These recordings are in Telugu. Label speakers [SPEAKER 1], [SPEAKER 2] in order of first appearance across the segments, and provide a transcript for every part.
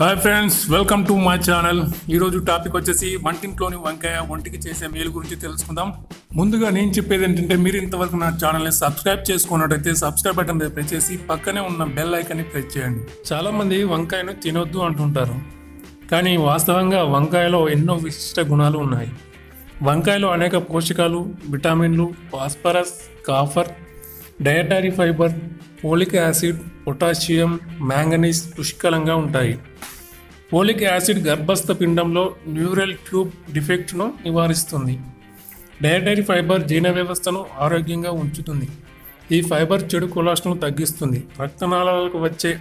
[SPEAKER 1] Hi friends, welcome to my channel. ఈరోజు టాపిక్ వచ్చేసి వంటింట్లోని వంకాయ ఒంటికి చేసే మేలు గురించి తెలుసుకుందాం. ముందుగా నేను చెప్పేది ఏంటంటే, మీరు ఇంతవరకు నా ఛానల్ని సబ్స్క్రైబ్ చేసుకున్నట్టయితే సబ్స్క్రైబ్ బటన్ మీద ప్రెస్ చేసి పక్కనే ఉన్న బెల్ ఐకాన్ని ప్రెస్ చేయండి. చాలామంది వంకాయను తినొద్దు అంటుంటారు, కానీ వాస్తవంగా వంకాయలో ఎన్నో విశిష్ట గుణాలు ఉన్నాయి. వంకాయలో అనేక పోషకాలు, విటమిన్లు, phosphorus, copper, dietary fibre, folic acid, potassium, manganese పుష్కలంగా ఉంటాయి. ఫోలిక్ యాసిడ్ గర్భస్థ పిండంలో న్యూరల్ ట్యూబ్ డిఫెక్ట్ను నివారిస్తుంది. డయటరీ ఫైబర్ జీర్ణ వ్యవస్థను ఆరోగ్యంగా ఉంచుతుంది. ఈ ఫైబర్ చెడు కొలెస్ట్రాల్ను తగ్గిస్తుంది. రక్తనాళాలకు వచ్చే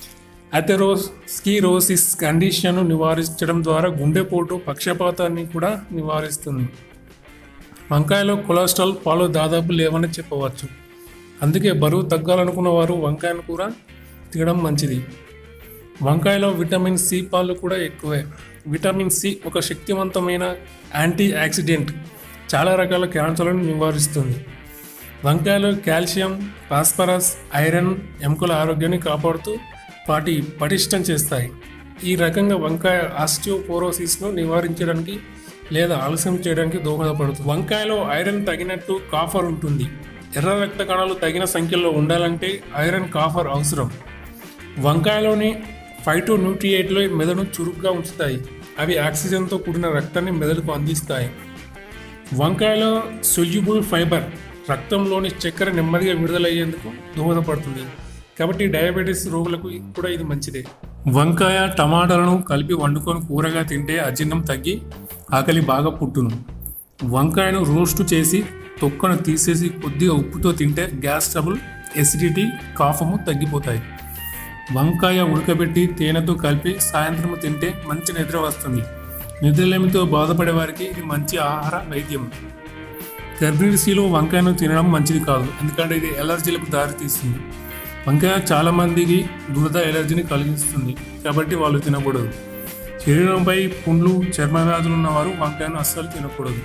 [SPEAKER 1] అథెరోస్క్లెరోసిస్ కండిషన్ను నివారించడం ద్వారా గుండెపోటు, పక్షపాతాన్ని కూడా నివారిస్తుంది. వంకాయలో కొలెస్ట్రాల్ పాలు దాదాపు లేవని చెప్పవచ్చు. అందుకే బరువు తగ్గాలనుకున్న వారు వంకాయను కూడా తినడం మంచిది. వంకాయలో విటమిన్ సి పాలు కూడా ఎక్కువే. విటమిన్ సి ఒక శక్తివంతమైన యాంటీ ఆక్సిడెంట్, చాలా రకాల క్యాన్సర్లను నివారిస్తుంది. వంకాయలో కాల్షియం, ఫాస్ఫరస్, ఐరన్ ఎముకల ఆరోగ్యాన్ని కాపాడుతూ వాటి పటిష్టం చేస్తాయి. ఈ రకంగా వంకాయ ఆస్టియోపోరోసిస్ను నివారించడానికి లేదా ఆలస్యం చేయడానికి దోహదపడుతుంది. వంకాయలో ఐరన్ తగినట్టు కాపర్ ఉంటుంది. ఎర్ర రక్త కణాలు తగిన సంఖ్యలో ఉండాలంటే ఐరన్, కాపర్ అవసరం. వంకాయలోని ఫైటోన్యూట్రియేట్లు మెదడును చురుగ్గా ఉంచుతాయి. అవి ఆక్సిజన్తో కూడిన రక్తాన్ని మెదడుకు అందిస్తాయి. వంకాయలో సొల్యూబుల్ ఫైబర్ రక్తంలోని చక్కెర నెమ్మదిగా విడుదలయ్యేందుకు దోహదపడుతుంది. కాబట్టి డయాబెటీస్ రోగులకు కూడా ఇది మంచిదే. వంకాయ, టమాటాలను కలిపి వండుకొని కూరగా తింటే అజీర్ణం తగ్గి ఆకలి బాగా పుట్టును. వంకాయను రోస్టు చేసి తొక్కను తీసేసి కొద్దిగా ఉప్పుతో తింటే గ్యాస్ ట్రబుల్, ఎసిడిటీ, కాఫము తగ్గిపోతాయి. వంకాయ ఉడకబెట్టి తేనెతో కలిపి సాయంత్రం తింటే మంచి నిద్ర వస్తుంది. నిద్రలేమితో బాధపడే వారికి ఇది మంచి ఆహార వైద్యం. గర్భిణీ స్త్రీలు వంకాయను తినడం మంచిది కాదు, ఎందుకంటే ఇది ఎలర్జీలకు దారితీస్తుంది. వంకాయ చాలామందికి దురద ఎలర్జీని కలిగిస్తుంది, కాబట్టి వాళ్ళు తినకూడదు. శరీరంపై పుండ్లు, చర్మ వ్యాధులు ఉన్నవారు వంకాయను అస్సలు తినకూడదు.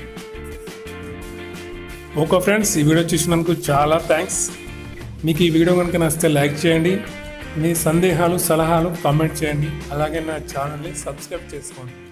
[SPEAKER 1] ఓకే ఫ్రెండ్స్, ఈ వీడియో చూసినందుకు చాలా థ్యాంక్స్. మీకు ఈ వీడియో కనుక నచ్చితే లైక్ చేయండి. మీ సందేహాలు, సలహాలు కామెంట్ చేయండి. అలాగే నా ఛానల్ని సబ్స్క్రైబ్ చేసుకోండి.